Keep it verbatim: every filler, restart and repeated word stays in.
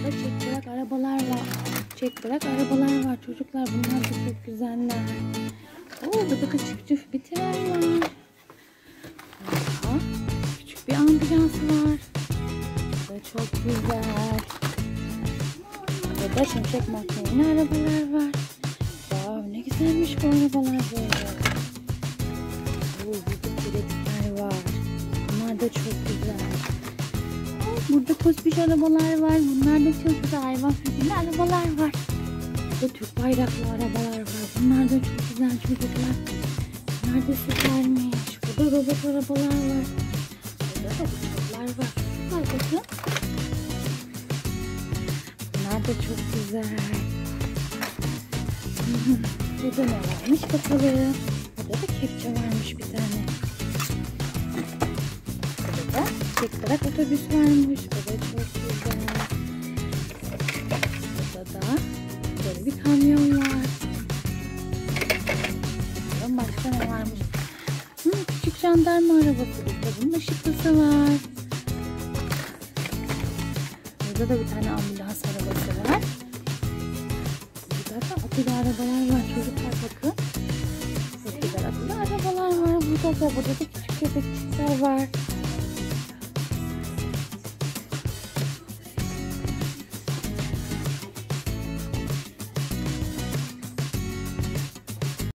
Burada çek bırak arabalar var. Çek bırak arabalar var çocuklar. Bunlar da çok güzeller. Oo, burada da çift çift bir tren var. Aha, küçük bir ambulans var. Bu da çok güzel. Burada şimşek makineli arabalar var. Wow, ne güzelmiş bu arabalar böyle. Oo, burada kireçler var. Bunlar da çok güzel. Burada koşmuş arabalar var. Bunlar da çok güzel. Hayvan figürlü arabalar var. Burada Türk bayraklı arabalar var. Bunlar da çok güzel çocuklar. Bunlar da süpermiş. Burada robot arabalar var. Burada da uçaklar var. Var bakın. Bunlar da çok güzel. Burada ne varmış bakalım. Burada da kepçe varmış bir tane. Burada çek bırak otobüs varmış. Bu da çok güzel. Burada da böyle bir kamyon var. Bakalım başka ne varmış. Hı, küçük jandarma arabası. Burada bunun ışıklısı var. Burada da bir tane ambulans arabası var. Burada da akıllı arabalar var. Çocuklar bakın. Çok güzel akıllı arabalar var. Burada da burada da küçük köpekçikler var.